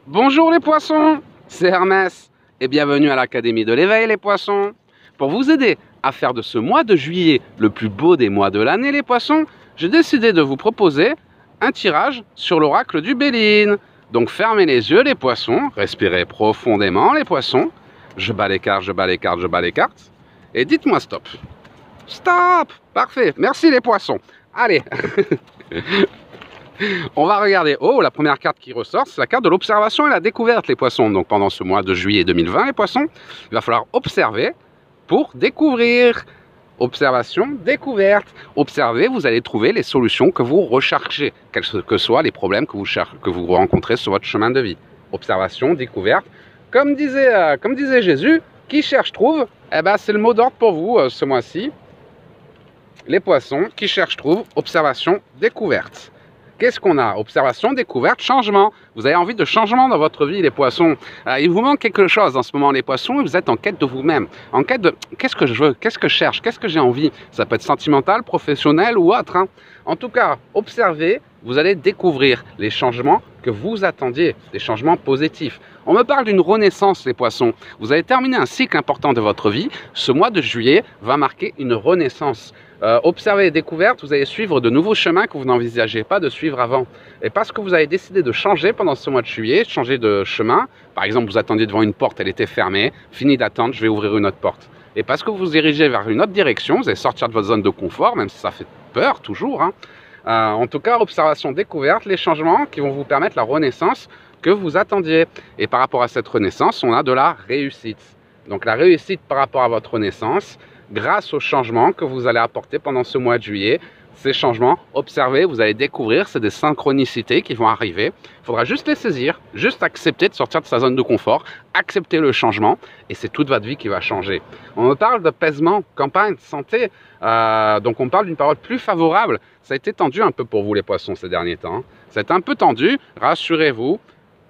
Bonjour les poissons, c'est Hermès et bienvenue à l'Académie de l'éveil les poissons. Pour vous aider à faire de ce mois de juillet le plus beau des mois de l'année les poissons, j'ai décidé de vous proposer un tirage sur l'oracle du Béline. Donc fermez les yeux les poissons, respirez profondément les poissons. Je bats les cartes, je bats les cartes, je bats les cartes. Et dites-moi stop. Stop! Parfait, merci les poissons. Allez. On va regarder. Oh, la première carte qui ressort, c'est la carte de l'observation et la découverte, les poissons. Donc pendant ce mois de juillet 2020, les poissons, il va falloir observer pour découvrir. Observation, découverte. Observez, vous allez trouver les solutions que vous recherchez, quels que soient les problèmes que vous rencontrez sur votre chemin de vie. Observation, découverte. Comme disait Jésus, qui cherche trouve. Eh ben, c'est le mot d'ordre pour vous ce mois-ci. Les poissons, qui cherche trouve. Observation, découverte. Qu'est-ce qu'on a? Observation, découverte, changement. Vous avez envie de changement dans votre vie, les poissons. Il vous manque quelque chose en ce moment, les poissons, et vous êtes en quête de vous-même. En quête de qu'est-ce que je veux, qu'est-ce que je cherche, qu'est-ce que j'ai envie. Ça peut être sentimental, professionnel ou autre. En tout cas, observez, vous allez découvrir les changements que vous attendiez, des changements positifs. On me parle d'une renaissance, les poissons. Vous avez terminé un cycle important de votre vie. Ce mois de juillet va marquer une renaissance. Observez les découvertes, vous allez suivre de nouveaux chemins que vous n'envisagez pas de suivre avant. Et parce que vous avez décidé de changer pendant ce mois de juillet, changer de chemin, par exemple vous attendiez devant une porte, elle était fermée, fini d'attendre, je vais ouvrir une autre porte. Et parce que vous vous dirigez vers une autre direction, vous allez sortir de votre zone de confort, même si ça fait peur toujours. En tout cas, observation, découverte, les changements qui vont vous permettre la renaissance que vous attendiez. Et par rapport à cette renaissance, on a de la réussite. Donc la réussite par rapport à votre renaissance, grâce aux changements que vous allez apporter pendant ce mois de juillet. Ces changements, observez, vous allez découvrir, c'est des synchronicités qui vont arriver. Il faudra juste les saisir, juste accepter de sortir de sa zone de confort, accepter le changement, et c'est toute votre vie qui va changer. On me parle d'apaisement, campagne, santé, donc on parle d'une période plus favorable. Ça a été tendu un peu pour vous les poissons ces derniers temps. C'est un peu tendu, rassurez-vous.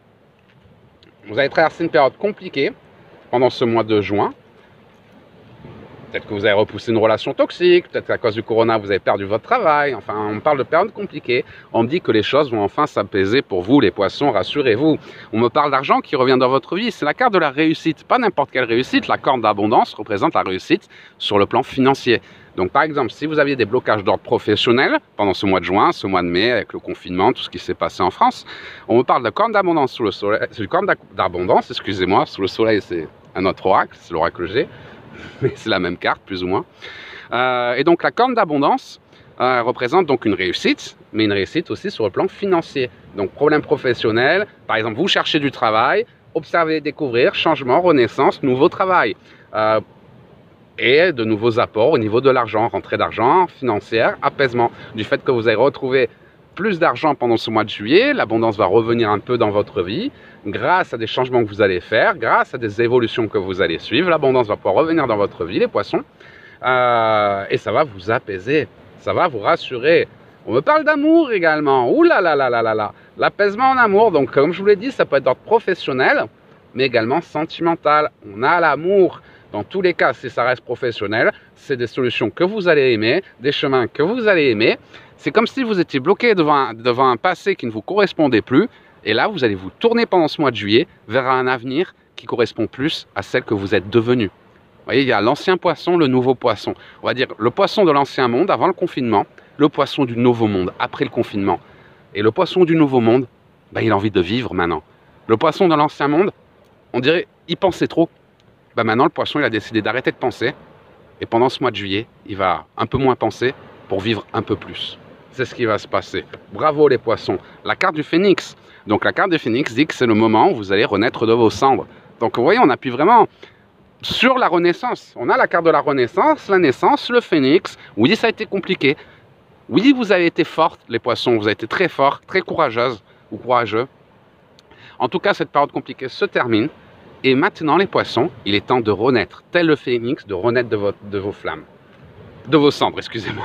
Vous allez traverser une période compliquée pendant ce mois de juin. Peut-être que vous avez repoussé une relation toxique, peut-être qu'à cause du corona, vous avez perdu votre travail. Enfin, on parle de période compliquée. On me dit que les choses vont enfin s'apaiser pour vous, les poissons, rassurez-vous. On me parle d'argent qui revient dans votre vie. C'est la carte de la réussite. Pas n'importe quelle réussite. La corde d'abondance représente la réussite sur le plan financier. Donc, par exemple, si vous aviez des blocages d'ordre professionnel pendant ce mois de juin, ce mois de mai, avec le confinement, tout ce qui s'est passé en France, on me parle de corde d'abondance sous le soleil. C'est une corde d'abondance, excusez-moi. Sous le soleil, c'est un autre oracle, c'est l'oracle G. Mais c'est la même carte, plus ou moins. Et donc, la corne d'abondance représente donc une réussite, mais une réussite aussi sur le plan financier. Donc, problème professionnel, par exemple, vous cherchez du travail, observez, découvrir, changement, renaissance, nouveau travail. Et de nouveaux apports au niveau de l'argent, rentrée d'argent, financière, apaisement. Du fait que vous avez retrouvé plus d'argent pendant ce mois de juillet, l'abondance va revenir un peu dans votre vie, grâce à des changements que vous allez faire, grâce à des évolutions que vous allez suivre, l'abondance va pouvoir revenir dans votre vie, les poissons, et ça va vous apaiser, ça va vous rassurer. On me parle d'amour également, ouh là là là là là là, l'apaisement en amour, donc comme je vous l'ai dit, ça peut être d'ordre professionnel, mais également sentimental. On a l'amour. Dans tous les cas, si ça reste professionnel, c'est des solutions que vous allez aimer, des chemins que vous allez aimer. C'est comme si vous étiez bloqué devant un passé qui ne vous correspondait plus. Et là, vous allez vous tourner pendant ce mois de juillet vers un avenir qui correspond plus à celle que vous êtes devenu. Vous voyez, il y a l'ancien poisson, le nouveau poisson. On va dire le poisson de l'ancien monde avant le confinement, le poisson du nouveau monde après le confinement. Et le poisson du nouveau monde, ben, il a envie de vivre maintenant. Le poisson de l'ancien monde, on dirait, il pensait trop. Ben maintenant, le poisson, il a décidé d'arrêter de penser. Et pendant ce mois de juillet, il va un peu moins penser pour vivre un peu plus. C'est ce qui va se passer. Bravo les poissons. La carte du phénix. Donc la carte du phénix dit que c'est le moment où vous allez renaître de vos cendres. Donc vous voyez, on appuie vraiment sur la renaissance. On a la carte de la renaissance, la naissance, le phénix. Oui, ça a été compliqué. Oui, vous avez été forte, les poissons. Vous avez été très fort, très courageuse ou courageux. En tout cas, cette période compliquée se termine. Et maintenant, les poissons, il est temps de renaître, tel le phénix, de renaître de vos flammes. De vos cendres, excusez-moi.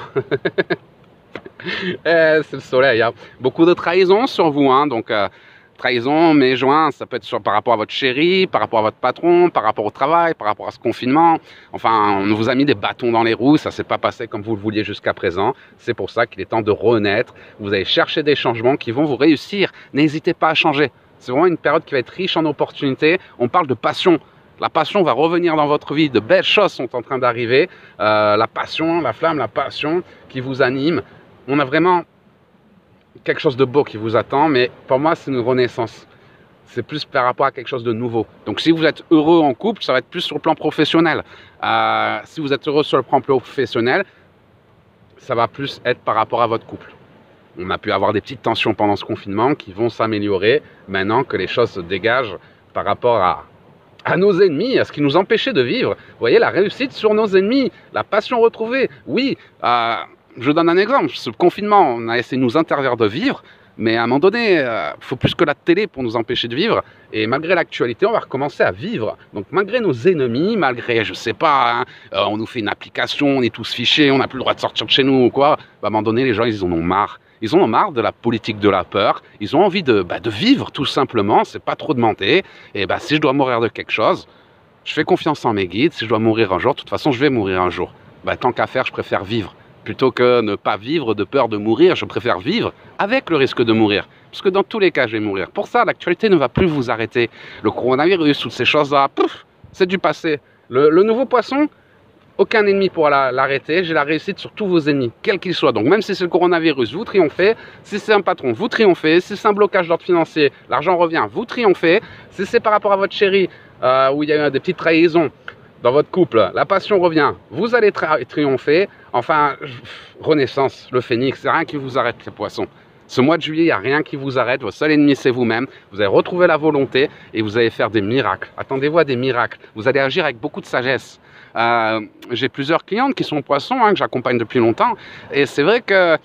C'est le soleil. Beaucoup de trahison sur vous. Donc, trahison, méjoint, ça peut être par rapport à votre chéri, par rapport à votre patron, par rapport au travail, par rapport à ce confinement. Enfin, on vous a mis des bâtons dans les roues, ça ne s'est pas passé comme vous le vouliez jusqu'à présent. C'est pour ça qu'il est temps de renaître. Vous allez chercher des changements qui vont vous réussir. N'hésitez pas à changer. C'est vraiment une période qui va être riche en opportunités. On parle de passion. La passion va revenir dans votre vie. De belles choses sont en train d'arriver. La passion, la flamme, la passion qui vous anime. On a vraiment quelque chose de beau qui vous attend. Mais pour moi, c'est une renaissance. C'est plus par rapport à quelque chose de nouveau. Donc si vous êtes heureux en couple, ça va être plus sur le plan professionnel. Si vous êtes heureux sur le plan professionnel, ça va plus être par rapport à votre couple. On a pu avoir des petites tensions pendant ce confinement qui vont s'améliorer maintenant que les choses se dégagent par rapport à nos ennemis, à ce qui nous empêchait de vivre. Vous voyez, la réussite sur nos ennemis, la passion retrouvée. Oui, je donne un exemple. Ce confinement, on a essayé de nous interdire de vivre. Mais à un moment donné, il faut plus que la télé pour nous empêcher de vivre. Et malgré l'actualité, on va recommencer à vivre. Donc malgré nos ennemis, malgré, je sais pas, on nous fait une application, on est tous fichés, on n'a plus le droit de sortir de chez nous ou quoi. À un moment donné, les gens, ils en ont marre. Ils en ont marre de la politique de la peur. Ils ont envie de vivre tout simplement. C'est pas trop demander. Et si je dois mourir de quelque chose, je fais confiance en mes guides. Si je dois mourir un jour, de toute façon, je vais mourir un jour. Tant qu'à faire, je préfère vivre. Plutôt que ne pas vivre de peur de mourir, je préfère vivre avec le risque de mourir. Parce que dans tous les cas, je vais mourir. Pour ça, l'actualité ne va plus vous arrêter. Le coronavirus, toutes ces choses-là, c'est du passé. Le nouveau poisson, aucun ennemi pourra l'arrêter. J'ai la réussite sur tous vos ennemis, quels qu'ils soient. Donc même si c'est le coronavirus, vous triomphez. Si c'est un patron, vous triomphez. Si c'est un blocage d'ordre financier, l'argent revient, vous triomphez. Si c'est par rapport à votre chérie, où il y a eu des petites trahisons, dans votre couple, la passion revient, vous allez triompher. Enfin, renaissance, le phénix, c'est rien qui vous arrête les poissons. Ce mois de juillet, il n'y a rien qui vous arrête. Votre seul ennemi, c'est vous-même. Vous allez retrouver la volonté et vous allez faire des miracles. Attendez-vous à des miracles. Vous allez agir avec beaucoup de sagesse. J'ai plusieurs clientes qui sont poissons, que j'accompagne depuis longtemps. Et c'est vrai que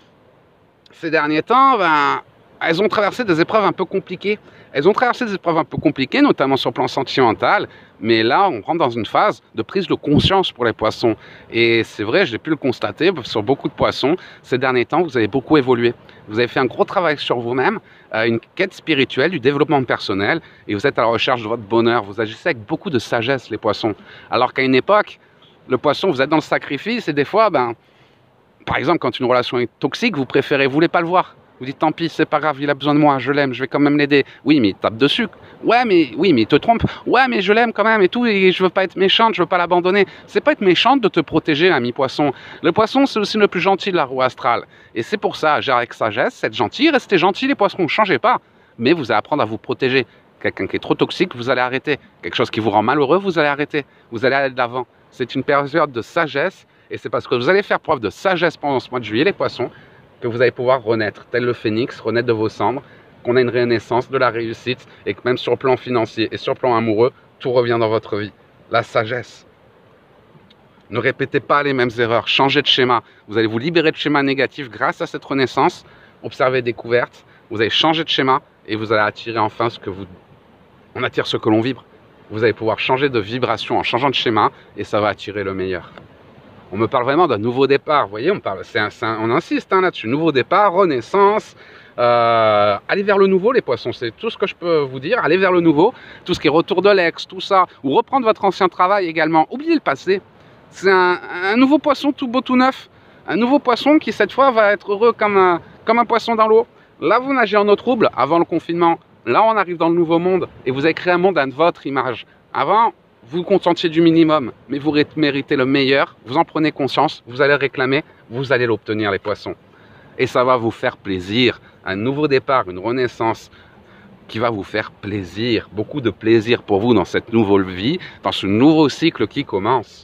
ces derniers temps, elles ont traversé des épreuves un peu compliquées. Elles ont traversé des épreuves un peu compliquées, notamment sur le plan sentimental. Mais là, on rentre dans une phase de prise de conscience pour les poissons. Et c'est vrai, j'ai pu le constater sur beaucoup de poissons. Ces derniers temps, vous avez beaucoup évolué. Vous avez fait un gros travail sur vous-même, une quête spirituelle, du développement personnel. Et vous êtes à la recherche de votre bonheur. Vous agissez avec beaucoup de sagesse, les poissons. Alors qu'à une époque, le poisson, vous êtes dans le sacrifice. Et des fois, par exemple, quand une relation est toxique, vous voulez pas le voir. Vous dites, tant pis, c'est pas grave, il a besoin de moi, je l'aime, je vais quand même l'aider. Oui, mais il tape dessus. Oui, mais il te trompe. Ouais, mais je l'aime quand même et tout, et je veux pas être méchante, je veux pas l'abandonner. C'est pas être méchante de te protéger, ami poisson. Le poisson, c'est aussi le plus gentil de la roue astrale. Et c'est pour ça, agir avec sagesse, être gentil, restez gentil, les poissons, ne changez pas. Mais vous allez apprendre à vous protéger. Quelqu'un qui est trop toxique, vous allez arrêter. Quelque chose qui vous rend malheureux, vous allez arrêter. Vous allez aller de l'avant. C'est une période de sagesse, et c'est parce que vous allez faire preuve de sagesse pendant ce mois de juillet, les poissons, que vous allez pouvoir renaître, tel le phénix, renaître de vos cendres, qu'on a une renaissance, de la réussite, et que même sur le plan financier et sur le plan amoureux, tout revient dans votre vie. La sagesse. Ne répétez pas les mêmes erreurs, changez de schéma. Vous allez vous libérer de schémas négatifs grâce à cette renaissance. Observez, découverte, vous allez changer de schéma, et vous allez attirer enfin on attire ce que l'on vibre. Vous allez pouvoir changer de vibration en changeant de schéma, et ça va attirer le meilleur. On me parle vraiment d'un nouveau départ, vous voyez, on insiste là-dessus, nouveau départ, renaissance, allez vers le nouveau les poissons, c'est tout ce que je peux vous dire, allez vers le nouveau, tout ce qui est retour de l'ex, tout ça, ou reprendre votre ancien travail également, oubliez le passé, c'est un nouveau poisson tout beau, tout neuf, un nouveau poisson qui cette fois va être heureux comme un poisson dans l'eau. Là vous nagez en eau trouble avant le confinement, là on arrive dans le nouveau monde, et vous avez créé un monde à votre image. Avant, vous vous contentiez du minimum, mais vous méritez le meilleur, vous en prenez conscience, vous allez réclamer, vous allez l'obtenir les poissons. Et ça va vous faire plaisir, un nouveau départ, une renaissance qui va vous faire plaisir, beaucoup de plaisir pour vous dans cette nouvelle vie, dans ce nouveau cycle qui commence.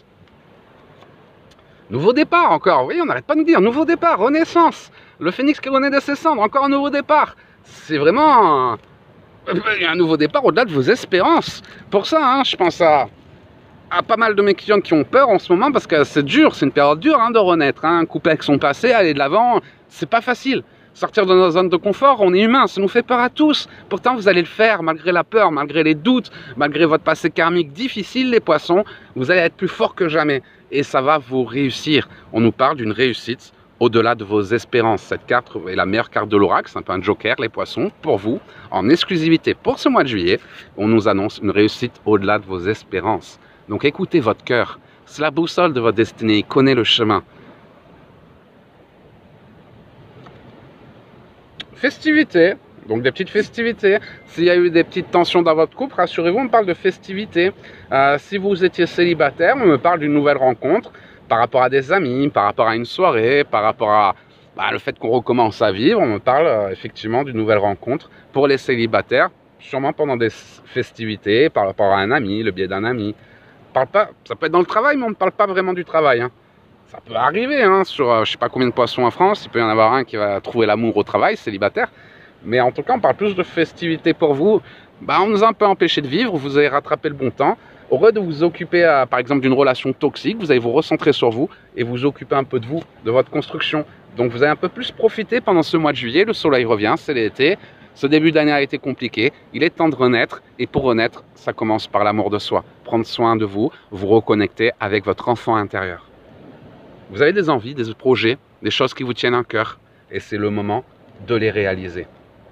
Nouveau départ encore, vous voyez, on n'arrête pas de nous dire, nouveau départ, renaissance, le phénix qui renaît de ses cendres, encore un nouveau départ. C'est vraiment un nouveau départ au-delà de vos espérances. Pour ça, je pense à pas mal de mes clients qui ont peur en ce moment parce que c'est dur, c'est une période dure de renaître, couper avec son passé, aller de l'avant, c'est pas facile. Sortir de notre zone de confort, on est humain, ça nous fait peur à tous. Pourtant, vous allez le faire malgré la peur, malgré les doutes, malgré votre passé karmique difficile, les poissons, vous allez être plus fort que jamais et ça va vous réussir. On nous parle d'une réussite au-delà de vos espérances. Cette carte est la meilleure carte de l'oracle, c'est un peu un joker, les poissons, pour vous, en exclusivité pour ce mois de juillet. On nous annonce une réussite au-delà de vos espérances. Donc écoutez votre cœur, c'est la boussole de votre destinée, il connaît le chemin. Festivité, Donc des petites festivités. S'il y a eu des petites tensions dans votre couple, rassurez-vous, on me parle de festivités. Si vous étiez célibataire, on me parle d'une nouvelle rencontre par rapport à des amis, par rapport à une soirée, par rapport à le fait qu'on recommence à vivre. On me parle effectivement d'une nouvelle rencontre pour les célibataires, sûrement pendant des festivités, par rapport à un ami, le biais d'un ami. Parle pas, ça peut être dans le travail, mais on ne parle pas vraiment du travail. Hein. Ça peut arriver, hein, sur je ne sais pas combien de poissons en France, il peut y en avoir un qui va trouver l'amour au travail, célibataire. Mais en tout cas, on parle plus de festivités pour vous. On nous a un peu empêché de vivre, vous avez rattrapé le bon temps. Au lieu de vous occuper, par exemple, d'une relation toxique, vous allez vous recentrer sur vous et vous occuper un peu de vous, de votre construction. Donc vous allez un peu plus profiter pendant ce mois de juillet. Le soleil revient, c'est l'été. Ce début d'année a été compliqué. Il est temps de renaître. Et pour renaître, ça commence par l'amour de soi. Prendre soin de vous, vous reconnecter avec votre enfant intérieur. Vous avez des envies, des projets, des choses qui vous tiennent à cœur. Et c'est le moment de les réaliser.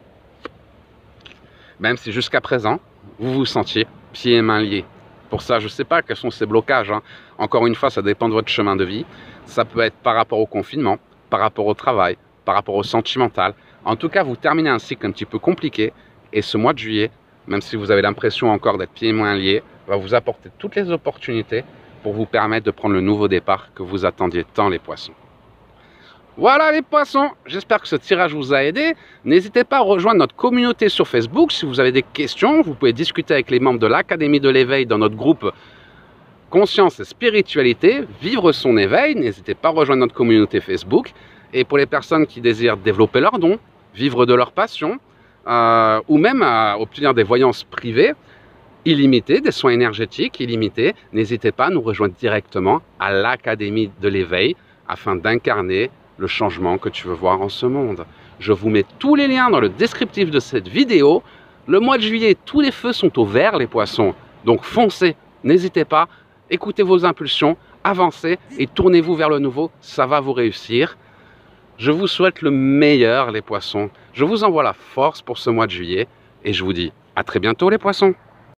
Même si jusqu'à présent, vous vous sentiez pieds et mains liés. Pour ça, je ne sais pas quels sont ces blocages. Hein. Encore une fois, ça dépend de votre chemin de vie. Ça peut être par rapport au confinement, par rapport au travail, par rapport au sentimental. En tout cas, vous terminez un cycle un petit peu compliqué. Et ce mois de juillet, même si vous avez l'impression encore d'être pieds et mains liés, va vous apporter toutes les opportunités pour vous permettre de prendre le nouveau départ que vous attendiez tant, les poissons. Voilà les poissons, j'espère que ce tirage vous a aidé. N'hésitez pas à rejoindre notre communauté sur Facebook. Si vous avez des questions, vous pouvez discuter avec les membres de l'Académie de l'éveil dans notre groupe Conscience et Spiritualité, vivre son éveil. N'hésitez pas à rejoindre notre communauté Facebook. Et pour les personnes qui désirent développer leurs dons, vivre de leur passion, ou même à obtenir des voyances privées illimitées, des soins énergétiques illimités, n'hésitez pas à nous rejoindre directement à l'Académie de l'éveil afin d'incarner le changement que tu veux voir en ce monde. Je vous mets tous les liens dans le descriptif de cette vidéo. Le mois de juillet, tous les feux sont au vert, les poissons. Donc foncez, n'hésitez pas, écoutez vos impulsions, avancez et tournez-vous vers le nouveau, ça va vous réussir. Je vous souhaite le meilleur, les poissons. Je vous envoie la force pour ce mois de juillet et je vous dis à très bientôt, les poissons.